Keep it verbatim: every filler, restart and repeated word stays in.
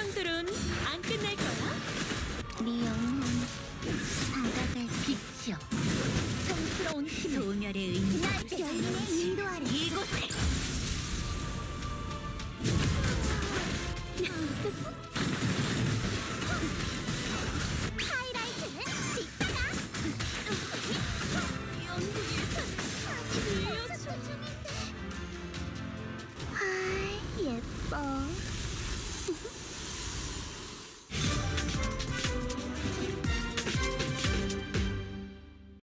형들은 안 끝낼 거야? 네 영혼 바다갈 빛이여, 성스러운 힘, 소멸의 의미. 날 열림에 인도하리. 이곳에